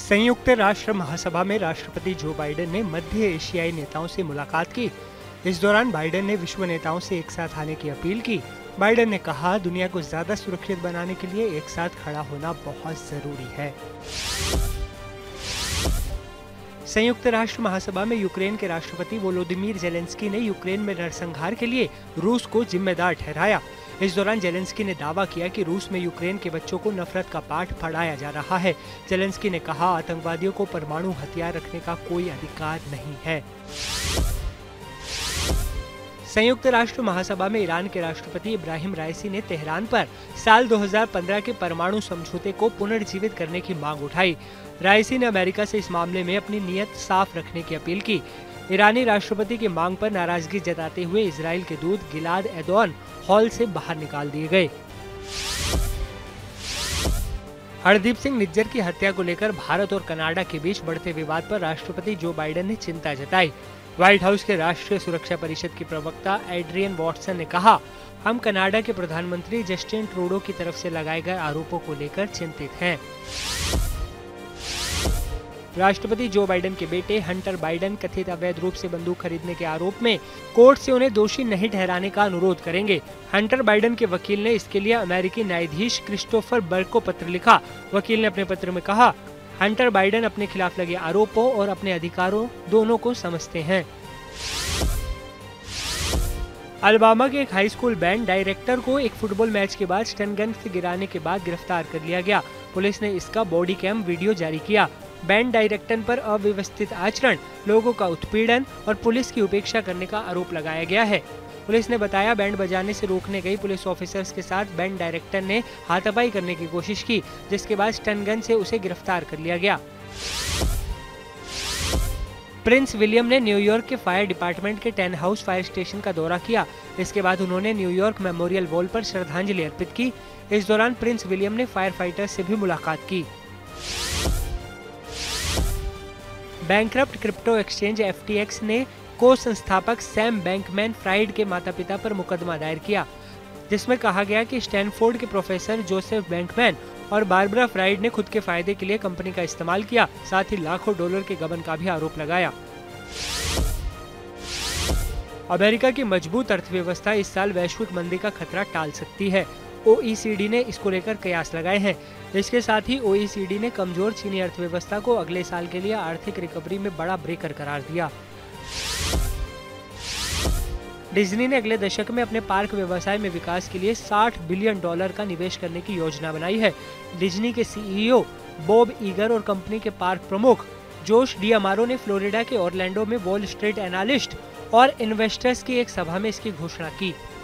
संयुक्त राष्ट्र महासभा में राष्ट्रपति जो बाइडेन ने मध्य एशियाई नेताओं से मुलाकात की। इस दौरान बाइडेन ने विश्व नेताओं से एक साथ आने की अपील की। बाइडेन ने कहा, दुनिया को ज्यादा सुरक्षित बनाने के लिए एक साथ खड़ा होना बहुत जरूरी है। संयुक्त राष्ट्र महासभा में यूक्रेन के राष्ट्रपति वोलोदिमीर जेलेंस्की ने यूक्रेन में नरसंहार के लिए रूस को जिम्मेदार ठहराया। इस दौरान जेलेंस्की ने दावा किया कि रूस में यूक्रेन के बच्चों को नफरत का पाठ पढ़ाया जा रहा है। जेलेंस्की ने कहा, आतंकवादियों को परमाणु हथियार रखने का कोई अधिकार नहीं है। संयुक्त राष्ट्र महासभा में ईरान के राष्ट्रपति इब्राहिम राइसी ने तेहरान पर साल 2015 के परमाणु समझौते को पुनर्जीवित करने की मांग उठाई। राइसी ने अमेरिका से इस मामले में अपनी नीयत साफ रखने की अपील की। ईरानी राष्ट्रपति की मांग पर नाराजगी जताते हुए इजराइल के दूत गिलाद एर्दोआन हॉल से बाहर निकाल दिए गए। हरदीप सिंह निज्जर की हत्या को लेकर भारत और कनाडा के बीच बढ़ते विवाद पर राष्ट्रपति जो बाइडेन ने चिंता जताई। व्हाइट हाउस के राष्ट्रीय सुरक्षा परिषद की प्रवक्ता एड्रियन वॉटसन ने कहा, हम कनाडा के प्रधानमंत्री जस्टिन ट्रूडो की तरफ से लगाए गए आरोपों को लेकर चिंतित हैं। राष्ट्रपति जो बाइडेन के बेटे हंटर बाइडेन कथित अवैध रूप से बंदूक खरीदने के आरोप में कोर्ट से उन्हें दोषी नहीं ठहराने का अनुरोध करेंगे। हंटर बाइडेन के वकील ने इसके लिए अमेरिकी न्यायाधीश क्रिस्टोफर बर्ग को पत्र लिखा। वकील ने अपने पत्र में कहा, हंटर बाइडेन अपने खिलाफ लगे आरोपों और अपने अधिकारों दोनों को समझते हैं। अलबामा के एक हाई स्कूल बैंड डायरेक्टर को एक फुटबॉल मैच के बाद स्टन गन से गिराने के बाद गिरफ्तार कर लिया गया। पुलिस ने इसका बॉडी कैम वीडियो जारी किया। बैंड डायरेक्टर पर अव्यवस्थित आचरण, लोगों का उत्पीड़न और पुलिस की उपेक्षा करने का आरोप लगाया गया है। पुलिस ने बताया, बैंड बजाने से रोकने गई पुलिस ऑफिसर्स के साथ बैंड डायरेक्टर ने हाथापाई करने की कोशिश की, जिसके बाद स्टन गन से उसे गिरफ्तार कर लिया गया। प्रिंस विलियम ने न्यूयॉर्क के फायर डिपार्टमेंट के 10 हाउस फायर स्टेशन का दौरा किया। इसके बाद उन्होंने न्यूयॉर्क मेमोरियल वॉल पर श्रद्धांजलि अर्पित की। इस दौरान प्रिंस विलियम ने फायर फाइटर्स से भी मुलाकात की। बैंकक्रप्ट क्रिप्टो एक्सचेंज FTX ने को संस्थापक सैम बैंकमैन फ्राइड के माता-पिता पर मुकदमा दायर किया, जिसमें कहा गया कि स्टैनफोर्ड के प्रोफेसर जोसेफ बैंकमैन और बारबरा फ्राइड ने खुद के फायदे के लिए कंपनी का इस्तेमाल किया, साथ ही लाखों डॉलर के गबन का भी आरोप लगाया। अमेरिका की मजबूत अर्थव्यवस्था इस साल वैश्विक मंदी का खतरा टाल सकती है। OECD ने इसको लेकर कयास लगाए हैं। इसके साथ ही OECD ने कमजोर चीनी अर्थव्यवस्था को अगले साल के लिए आर्थिक रिकवरी में बड़ा ब्रेकर करार दिया। डिज्नी ने अगले दशक में अपने पार्क व्यवसाय में विकास के लिए $60 बिलियन का निवेश करने की योजना बनाई है। डिज्नी के CEO बॉब ईगर और कंपनी के पार्क प्रमुख जोश डियामारो ने फ्लोरिडा के ऑरलैंडो में वॉल स्ट्रीट एनालिस्ट और इन्वेस्टर्स की एक सभा में इसकी घोषणा की।